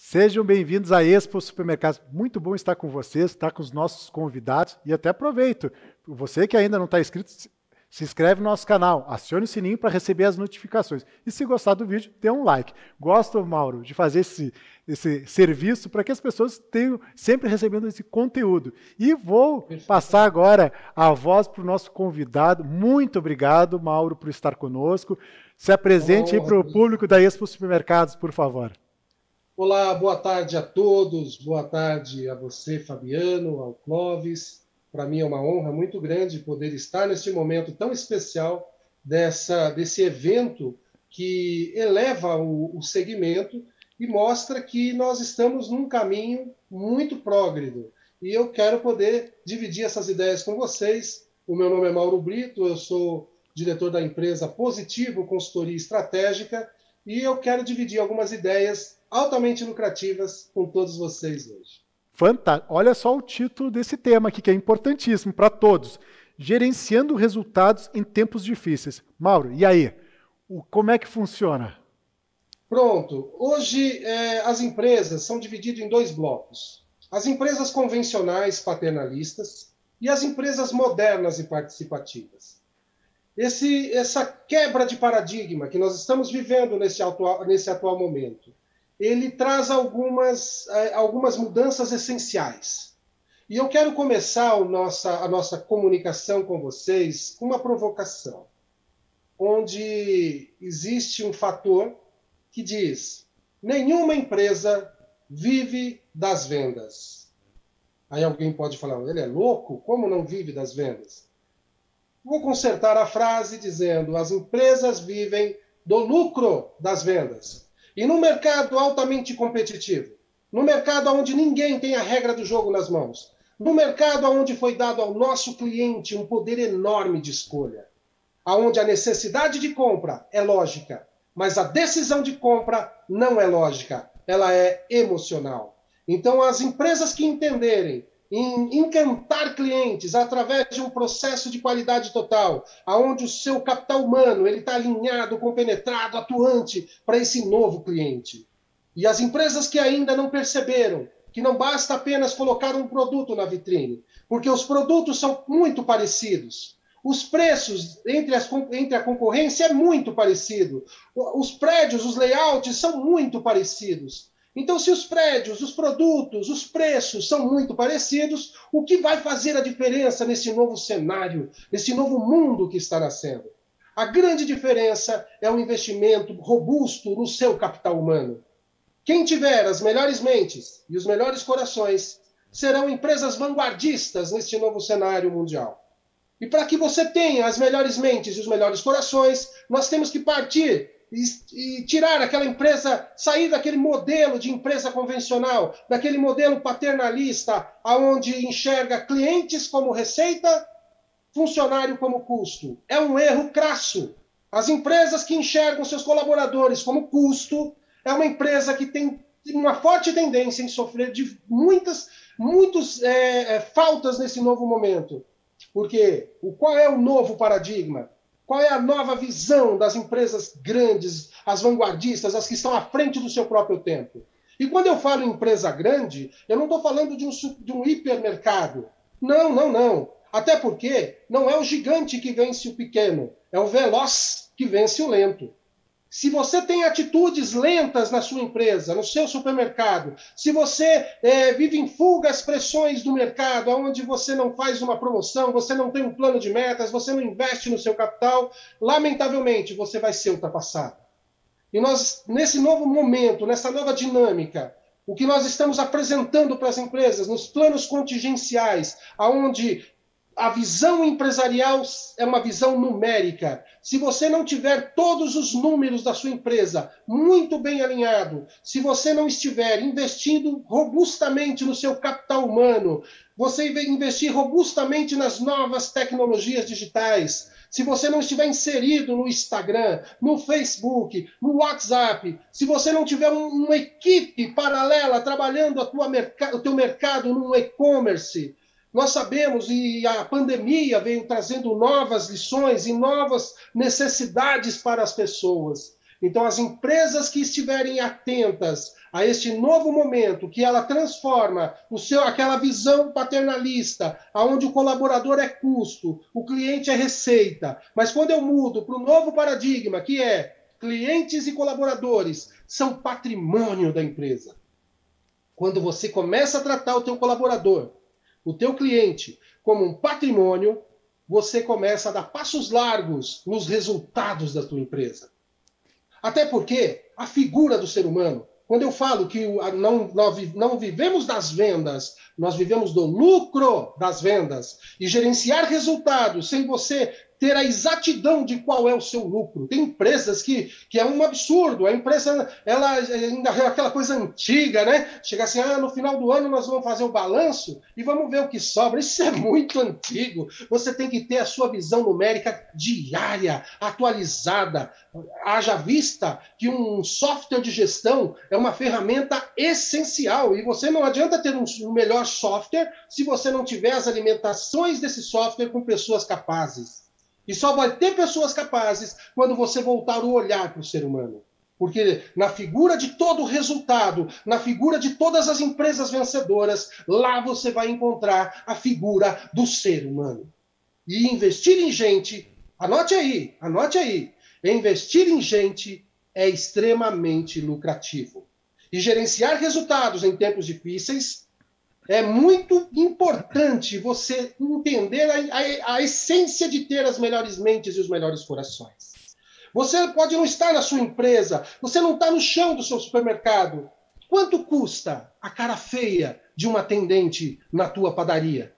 Sejam bem-vindos à Expo Supermercados. Muito bom estar com vocês, estar com os nossos convidados e até aproveito. Você que ainda não está inscrito, se inscreve no nosso canal, acione o sininho para receber as notificações. E se gostar do vídeo, dê um like. Gosto, Mauro, de fazer esse serviço para que as pessoas tenham sempre recebendo esse conteúdo. E vou passar agora a voz para o nosso convidado. Muito obrigado, Mauro, por estar conosco. Se apresente aí para o público da Expo Supermercados, por favor. Olá, boa tarde a todos, boa tarde a você, Fabiano, ao Clóvis. Para mim é uma honra muito grande poder estar neste momento tão especial desse evento que eleva o segmento e mostra que nós estamos num caminho muito prógrado. E eu quero poder dividir essas ideias com vocês. O meu nome é Mauro Brito, eu sou diretor da empresa Positivo Consultoria Estratégica e eu quero dividir algumas ideias altamente lucrativas com todos vocês hoje. Fantástico. Olha só o título desse tema aqui, que é importantíssimo para todos. Gerenciando resultados em tempos difíceis. Mauro, e aí? Como é que funciona? Pronto. Hoje, as empresas são divididas em dois blocos. As empresas convencionais paternalistas e as empresas modernas e participativas. Essa quebra de paradigma que nós estamos vivendo nesse atual momento, ele traz algumas mudanças essenciais. E eu quero começar a nossa comunicação com vocês com uma provocação, onde existe um fator que diz: nenhuma empresa vive das vendas. Aí alguém pode falar, ele é louco? Como não vive das vendas? Vou consertar a frase dizendo: as empresas vivem do lucro das vendas. E num mercado altamente competitivo, no mercado onde ninguém tem a regra do jogo nas mãos, no mercado onde foi dado ao nosso cliente um poder enorme de escolha, onde a necessidade de compra é lógica, mas a decisão de compra não é lógica, ela é emocional. Então, as empresas que entenderem em encantar clientes através de um processo de qualidade total, aonde o seu capital humano ele está alinhado, compenetrado, atuante para esse novo cliente. E as empresas que ainda não perceberam que não basta apenas colocar um produto na vitrine, porque os produtos são muito parecidos. Os preços entre a concorrência é muito parecido. Os prédios, os layouts são muito parecidos. Então, se os prédios, os produtos, os preços são muito parecidos, o que vai fazer a diferença nesse novo cenário, nesse novo mundo que está nascendo? A grande diferença é o investimento robusto no seu capital humano. Quem tiver as melhores mentes e os melhores corações serão empresas vanguardistas neste novo cenário mundial. E para que você tenha as melhores mentes e os melhores corações, nós temos que partir e tirar aquela empresa, sair daquele modelo de empresa convencional, daquele modelo paternalista, onde enxerga clientes como receita, funcionário como custo. É um erro crasso. As empresas que enxergam seus colaboradores como custo, é uma empresa que tem uma forte tendência em sofrer de muitas faltas nesse novo momento. Porque qual é o novo paradigma? Qual é a nova visão das empresas grandes, as vanguardistas, as que estão à frente do seu próprio tempo? E quando eu falo em empresa grande, eu não estou falando de um hipermercado. Não, não, não. Até porque não é o gigante que vence o pequeno, é o veloz que vence o lento. Se você tem atitudes lentas na sua empresa, no seu supermercado, se você vive em fuga às pressões do mercado, onde você não faz uma promoção, você não tem um plano de metas, você não investe no seu capital, lamentavelmente você vai ser ultrapassado. E nós, nesse novo momento, nessa nova dinâmica, o que nós estamos apresentando para as empresas, nos planos contingenciais, onde a visão empresarial é uma visão numérica. Se você não tiver todos os números da sua empresa muito bem alinhado, se você não estiver investindo robustamente no seu capital humano, você investir robustamente nas novas tecnologias digitais, se você não estiver inserido no Instagram, no Facebook, no WhatsApp, se você não tiver uma equipe paralela trabalhando o teu mercado no e-commerce, nós sabemos, e a pandemia veio trazendo novas lições e novas necessidades para as pessoas. Então, as empresas que estiverem atentas a este novo momento, que ela transforma aquela visão paternalista, onde o colaborador é custo, o cliente é receita, mas quando eu mudo para o novo paradigma, que é clientes e colaboradores são patrimônio da empresa. Quando você começa a tratar o teu colaborador, o teu cliente, como um patrimônio, você começa a dar passos largos nos resultados da tua empresa. Até porque a figura do ser humano, quando eu falo que não vivemos das vendas, nós vivemos do lucro das vendas. E gerenciar resultados sem você ter a exatidão de qual é o seu lucro. Tem empresas que é um absurdo. A empresa, ela ainda é aquela coisa antiga, né? Chega assim, no final do ano nós vamos fazer o balanço e vamos ver o que sobra. Isso é muito antigo. Você tem que ter a sua visão numérica diária, atualizada. Haja vista que um software de gestão é uma ferramenta essencial. E você não adianta ter um melhor software se você não tiver as alimentações desse software com pessoas capazes. E só vai ter pessoas capazes quando você voltar o olhar para o ser humano. Porque na figura de todo o resultado, na figura de todas as empresas vencedoras, lá você vai encontrar a figura do ser humano. E investir em gente, anote aí, investir em gente é extremamente lucrativo. E gerenciar resultados em tempos difíceis é muito importante você entender a essência de ter as melhores mentes e os melhores corações. Você pode não estar na sua empresa, você não está no chão do seu supermercado. Quanto custa a cara feia de um atendente na tua padaria?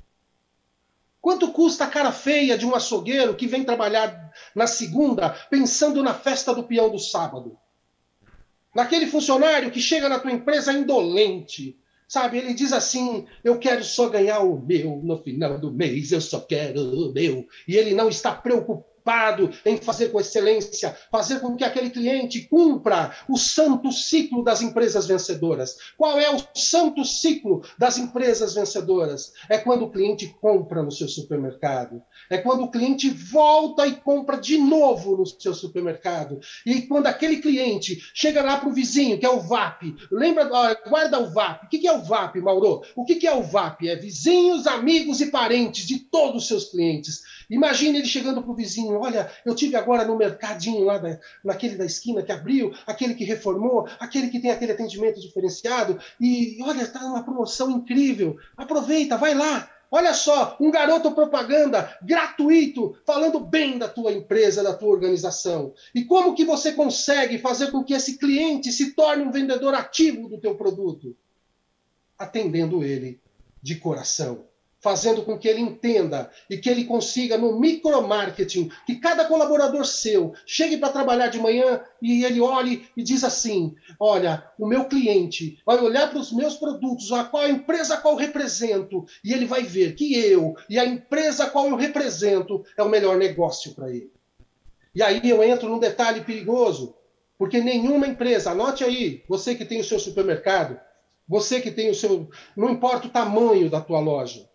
Quanto custa a cara feia de um açougueiro que vem trabalhar na segunda pensando na festa do peão do sábado? Naquele funcionário que chega na tua empresa indolente, sabe, ele diz assim, eu quero só ganhar o meu no final do mês, eu só quero o meu. E ele não está preocupado em fazer com excelência, fazer com que aquele cliente cumpra o santo ciclo das empresas vencedoras. Qual é o santo ciclo das empresas vencedoras? É quando o cliente compra no seu supermercado. É quando o cliente volta e compra de novo no seu supermercado. E quando aquele cliente chega lá para o vizinho, que é o VAP. Lembra, guarda o VAP. O que é o VAP, Mauro? O que é o VAP? É vizinhos, amigos e parentes de todos os seus clientes. Imagine ele chegando para o vizinho, olha, eu tive agora no mercadinho lá naquele da esquina que abriu, aquele que reformou, aquele que tem aquele atendimento diferenciado, e olha, está uma promoção incrível, aproveita, vai lá. Olha só, um garoto propaganda gratuito, falando bem da tua empresa, da tua organização. E como que você consegue fazer com que esse cliente se torne um vendedor ativo do teu produto? Atendendo ele de coração. Fazendo com que ele entenda e que ele consiga, no micromarketing, que cada colaborador seu chegue para trabalhar de manhã e ele olhe e diz assim, olha, o meu cliente vai olhar para os meus produtos, a empresa a qual eu represento, e ele vai ver que eu e a empresa a qual eu represento é o melhor negócio para ele. E aí eu entro num detalhe perigoso, porque nenhuma empresa, anote aí, você que tem o seu supermercado, você que tem o seu... Não importa o tamanho da tua loja.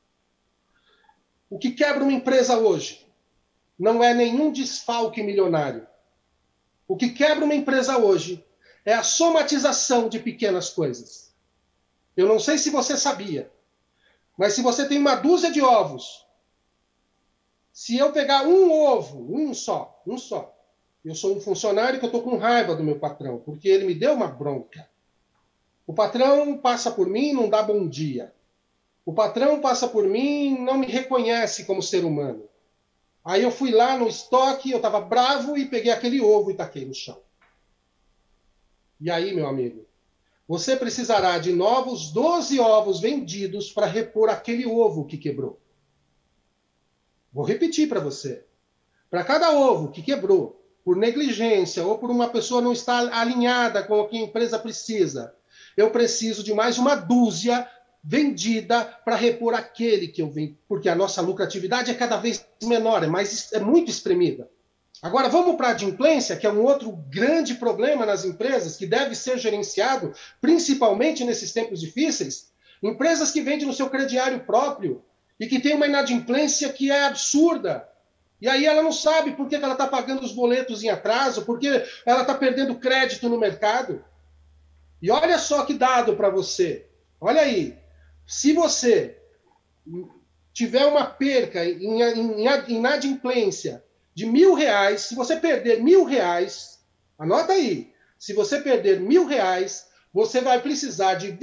O que quebra uma empresa hoje não é nenhum desfalque milionário. O que quebra uma empresa hoje é a somatização de pequenas coisas. Eu não sei se você sabia, mas se você tem uma dúzia de ovos, se eu pegar um ovo, um só, eu sou um funcionário que eu estou com raiva do meu patrão, porque ele me deu uma bronca. O patrão passa por mim e não dá bom dia. O patrão passa por mim e não me reconhece como ser humano. Aí eu fui lá no estoque, eu estava bravo e peguei aquele ovo e taquei no chão. E aí, meu amigo, você precisará de novos 12 ovos vendidos para repor aquele ovo que quebrou. Vou repetir para você. Para cada ovo que quebrou, por negligência ou por uma pessoa não estar alinhada com o que a empresa precisa, eu preciso de mais uma dúzia vendida para repor aquele que eu venho, porque a nossa lucratividade é cada vez menor, é muito espremida. Agora vamos para a adimplência, que é um outro grande problema nas empresas, que deve ser gerenciado, principalmente nesses tempos difíceis. Empresas que vendem no seu crediário próprio e que tem uma inadimplência que é absurda. E aí ela não sabe por que ela está pagando os boletos em atraso, porque ela está perdendo crédito no mercado. E olha só que dado para você. Olha aí. Se você tiver uma perca em inadimplência de R$ 1.000, se você perder R$ 1.000, anota aí, se você perder R$ 1.000, você vai precisar de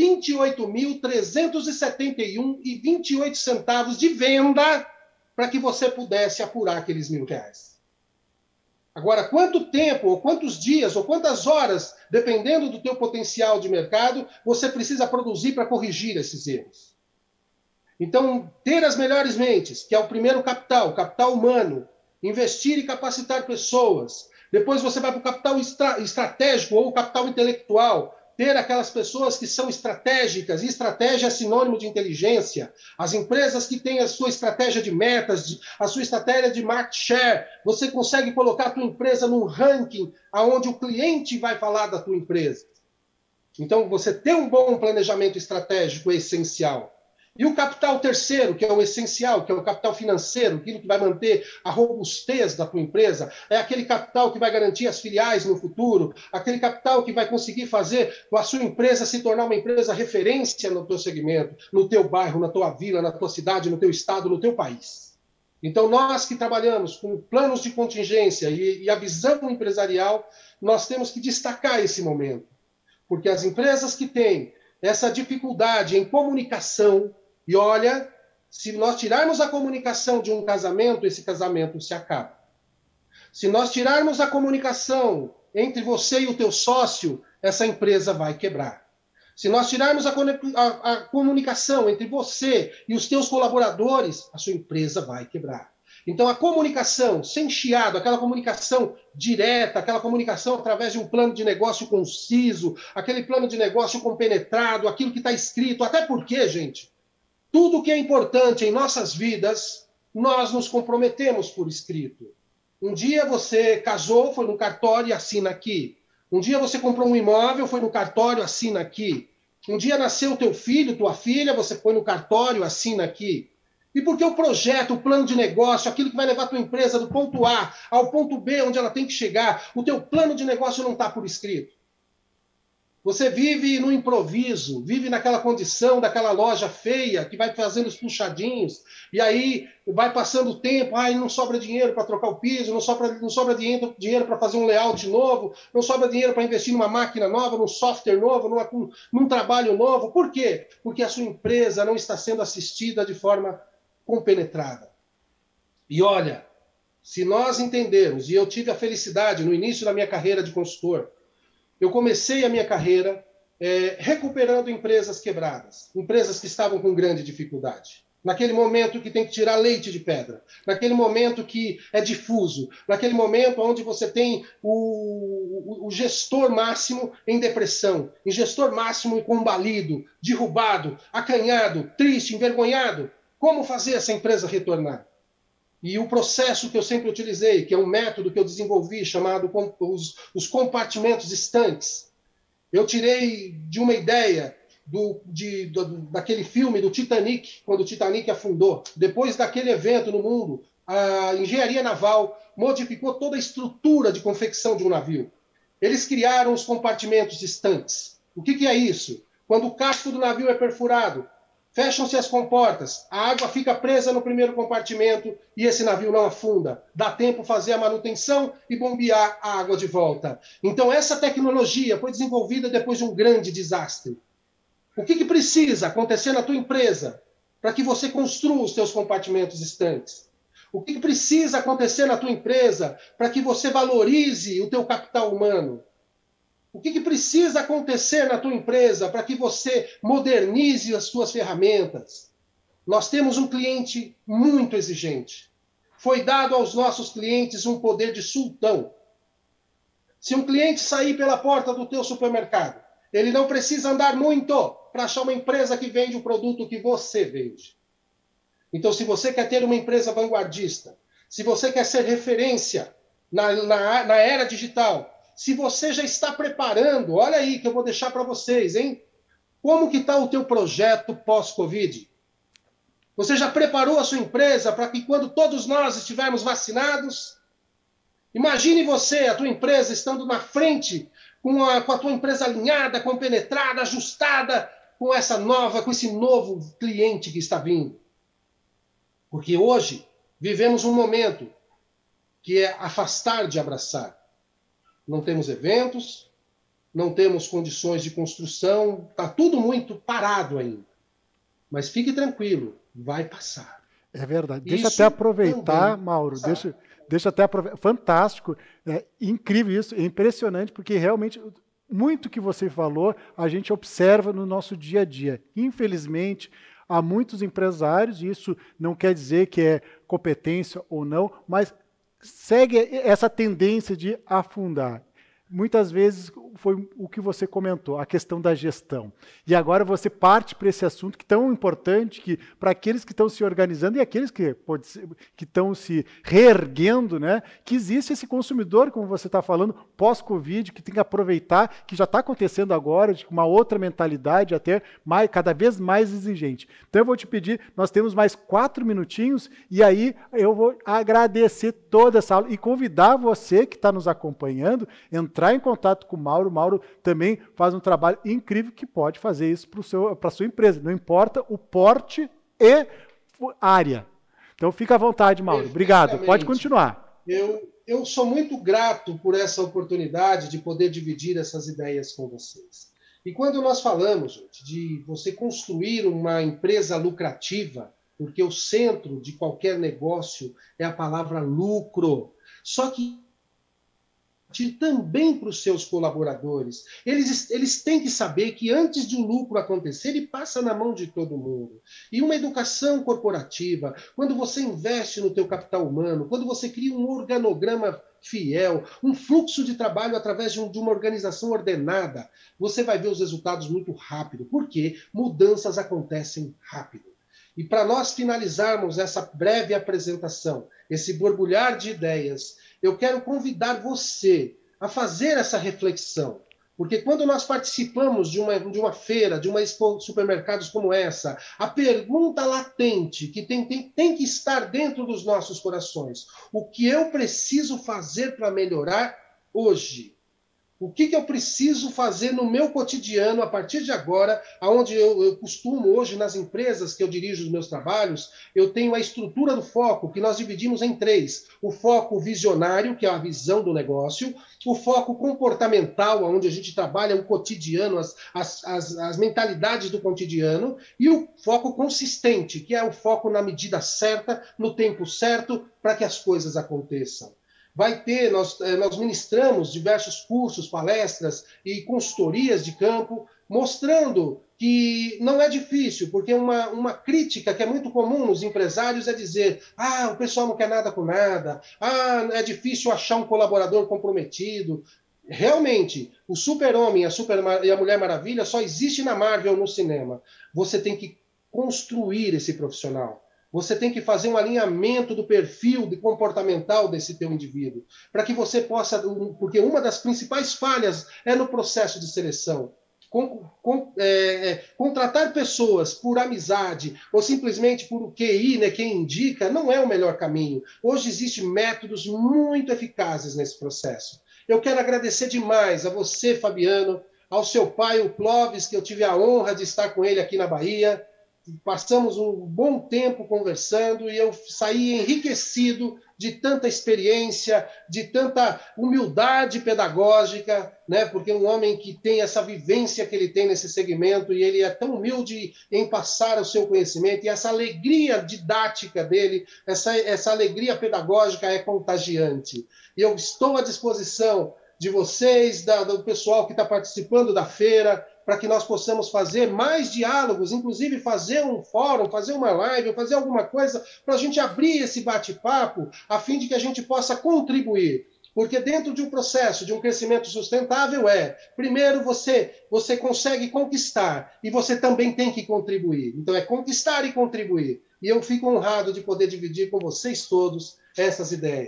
28.371,28 de venda para que você pudesse apurar aqueles R$ 1.000. Agora, quanto tempo, ou quantos dias, ou quantas horas, dependendo do teu potencial de mercado, você precisa produzir para corrigir esses erros? Então, ter as melhores mentes, que é o primeiro capital, capital humano, investir e capacitar pessoas. Depois você vai para o capital estratégico ou o capital intelectual, ter aquelas pessoas que são estratégicas, e estratégia é sinônimo de inteligência. As empresas que têm a sua estratégia de metas, a sua estratégia de market share, você consegue colocar a tua empresa num ranking onde o cliente vai falar da tua empresa. Então, você ter um bom planejamento estratégico é essencial. E o capital terceiro, que é o essencial, que é o capital financeiro, aquilo que vai manter a robustez da tua empresa, é aquele capital que vai garantir as filiais no futuro, aquele capital que vai conseguir fazer a sua empresa se tornar uma empresa referência no teu segmento, no teu bairro, na tua vila, na tua cidade, no teu estado, no teu país. Então, nós que trabalhamos com planos de contingência e a visão empresarial, nós temos que destacar esse momento. Porque as empresas que têm essa dificuldade em comunicação, e olha, se nós tirarmos a comunicação de um casamento, esse casamento se acaba. Se nós tirarmos a comunicação entre você e o teu sócio, essa empresa vai quebrar. Se nós tirarmos a comunicação entre você e os teus colaboradores, a sua empresa vai quebrar. Então, a comunicação sem chiado, aquela comunicação direta, aquela comunicação através de um plano de negócio conciso, aquele plano de negócio compenetrado, aquilo que está escrito. Até porque, gente, tudo que é importante em nossas vidas, nós nos comprometemos por escrito. Um dia você casou, foi no cartório e assina aqui. Um dia você comprou um imóvel, foi no cartório, assina aqui. Um dia nasceu teu filho, tua filha, você foi no cartório, assina aqui. E porque o projeto, o plano de negócio, aquilo que vai levar a tua empresa do ponto A ao ponto B, onde ela tem que chegar, o teu plano de negócio não está por escrito. Você vive no improviso, vive naquela condição daquela loja feia que vai fazendo os puxadinhos, e aí vai passando o tempo, não sobra dinheiro para trocar o piso, não sobra dinheiro para fazer um layout novo, não sobra dinheiro para investir numa máquina nova, num software novo, num trabalho novo. Por quê? Porque a sua empresa não está sendo assistida de forma compenetrada. E olha, se nós entendermos, e eu tive a felicidade no início da minha carreira de consultor, eu comecei a minha carreira recuperando empresas quebradas, empresas que estavam com grande dificuldade. Naquele momento que tem que tirar leite de pedra, naquele momento que é difuso, naquele momento onde você tem o gestor máximo em depressão, em gestor máximo combalido, derrubado, acanhado, triste, envergonhado. Como fazer essa empresa retornar? E o processo que eu sempre utilizei, que é um método que eu desenvolvi, chamado os compartimentos estanques. Eu tirei de uma ideia daquele filme do Titanic, quando o Titanic afundou. Depois daquele evento no mundo, a engenharia naval modificou toda a estrutura de confecção de um navio. Eles criaram os compartimentos estanques. O que é isso? Quando o casco do navio é perfurado, fecham-se as comportas, a água fica presa no primeiro compartimento e esse navio não afunda. Dá tempo fazer a manutenção e bombear a água de volta. Então, essa tecnologia foi desenvolvida depois de um grande desastre. O que precisa acontecer na tua empresa para que você construa os teus compartimentos estanques? O que precisa acontecer na tua empresa para que você valorize o teu capital humano? O que precisa acontecer na tua empresa para que você modernize as suas ferramentas? Nós temos um cliente muito exigente. Foi dado aos nossos clientes um poder de sultão. Se um cliente sair pela porta do teu supermercado, ele não precisa andar muito para achar uma empresa que vende o produto que você vende. Então, se você quer ter uma empresa vanguardista, se você quer ser referência na era digital, se você já está preparando, olha aí que eu vou deixar para vocês, hein? Como que está o teu projeto pós-Covid? Você já preparou a sua empresa para que quando todos nós estivermos vacinados, imagine você, a tua empresa, estando na frente, com a tua empresa alinhada, compenetrada, ajustada, com esse novo cliente que está vindo. Porque hoje vivemos um momento que é afastar de abraçar. Não temos eventos, não temos condições de construção, está tudo muito parado ainda. Mas fique tranquilo, vai passar. É verdade. Deixa até aproveitar, Mauro, deixa até aproveitar. Fantástico, é incrível isso, é impressionante, porque realmente muito que você falou, a gente observa no nosso dia a dia. Infelizmente, há muitos empresários, e isso não quer dizer que é competência ou não, mas segue essa tendência de afundar. Muitas vezes foi o que você comentou, a questão da gestão. E agora você parte para esse assunto que é tão importante que para aqueles que estão se organizando e aqueles que estão se reerguendo, né, que existe esse consumidor, como você está falando, pós-Covid, que tem que aproveitar, que já está acontecendo agora, de uma outra mentalidade, até cada vez mais exigente. Então eu vou te pedir, nós temos mais 4 minutinhos, e aí eu vou agradecer toda essa aula e convidar você que está nos acompanhando, entrar em contato com o Mauro. O Mauro também faz um trabalho incrível que pode fazer isso para a sua empresa. Não importa o porte e área. Então, fica à vontade, Mauro. Obrigado. Pode continuar. Eu sou muito grato por essa oportunidade de poder dividir essas ideias com vocês. E quando nós falamos, gente, de você construir uma empresa lucrativa, porque o centro de qualquer negócio é a palavra lucro, só que também para os seus colaboradores. Eles têm que saber que antes de o lucro acontecer, ele passa na mão de todo mundo. E uma educação corporativa, quando você investe no teu capital humano, quando você cria um organograma fiel, um fluxo de trabalho através de uma organização ordenada, você vai ver os resultados muito rápido, porque mudanças acontecem rápido. E para nós finalizarmos essa breve apresentação, esse borbulhar de ideias, eu quero convidar você a fazer essa reflexão. Porque quando nós participamos de uma feira, de uma expo supermercados como essa, a pergunta latente que tem que estar dentro dos nossos corações: o que eu preciso fazer para melhorar hoje? O que eu preciso fazer no meu cotidiano a partir de agora, onde eu costumo hoje nas empresas que eu dirijo os meus trabalhos, eu tenho a estrutura do foco, que nós dividimos em 3. O foco visionário, que é a visão do negócio, o foco comportamental, onde a gente trabalha o cotidiano, as mentalidades do cotidiano, e o foco consistente, que é o foco na medida certa, no tempo certo, para que as coisas aconteçam. Nós ministramos diversos cursos, palestras e consultorias de campo, mostrando que não é difícil, porque uma crítica que é muito comum nos empresários é dizer: o pessoal não quer nada com nada, é difícil achar um colaborador comprometido. Realmente, o Super-Homem e a Mulher Maravilha só existe na Marvel, no cinema. Você tem que construir esse profissional. Você tem que fazer um alinhamento do perfil comportamental desse teu indivíduo, para que você possa, porque uma das principais falhas é no processo de seleção. Contratar pessoas por amizade ou simplesmente por QI, né, quem indica, não é o melhor caminho. Hoje existem métodos muito eficazes nesse processo. Eu quero agradecer demais a você, Fabiano, ao seu pai, o Clóvis, que eu tive a honra de estar com ele aqui na Bahia. Passamos um bom tempo conversando e eu saí enriquecido de tanta experiência, de tanta humildade pedagógica, né? Porque um homem que tem essa vivência que ele tem nesse segmento e ele é tão humilde em passar o seu conhecimento, e essa alegria didática dele, essa alegria pedagógica é contagiante. E eu estou à disposição de vocês, do pessoal que está participando da feira, para que nós possamos fazer mais diálogos, inclusive fazer um fórum, fazer uma live, fazer alguma coisa para a gente abrir esse bate-papo, a fim de que a gente possa contribuir. Porque dentro de um processo de um crescimento sustentável primeiro você consegue conquistar e você também tem que contribuir. Então é conquistar e contribuir. E eu fico honrado de poder dividir com vocês todos essas ideias.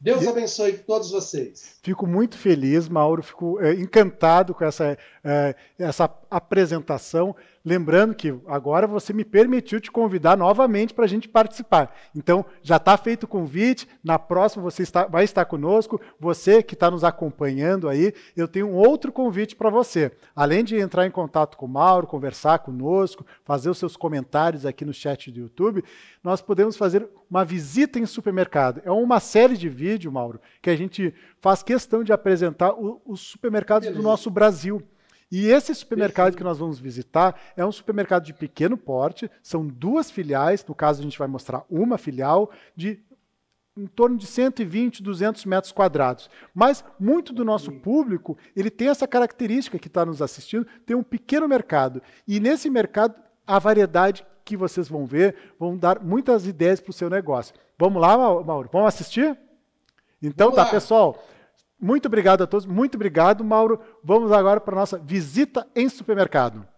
Deus abençoe todos vocês. Fico muito feliz, Mauro, fico encantado com essa apresentação. Lembrando que agora você me permitiu te convidar novamente para a gente participar. Então, já está feito o convite, na próxima você vai estar conosco. Você que está nos acompanhando aí, eu tenho um outro convite para você. Além de entrar em contato com o Mauro, conversar conosco, fazer os seus comentários aqui no chat do YouTube, nós podemos fazer uma visita em supermercado. É uma série de vídeos, Mauro, que a gente faz questão de apresentar os supermercados do nosso Brasil. E esse supermercado que nós vamos visitar é um supermercado de pequeno porte, são 2 filiais, no caso a gente vai mostrar uma filial, de em torno de 120, 200 metros quadrados. Mas muito do nosso público, ele tem essa característica que está nos assistindo, tem um pequeno mercado. E nesse mercado, a variedade que vocês vão ver, vão dar muitas ideias para o seu negócio. Vamos lá, Mauro? Vamos assistir? Então tá, pessoal. Muito obrigado a todos. Muito obrigado, Mauro. Vamos agora para a nossa visita em supermercado.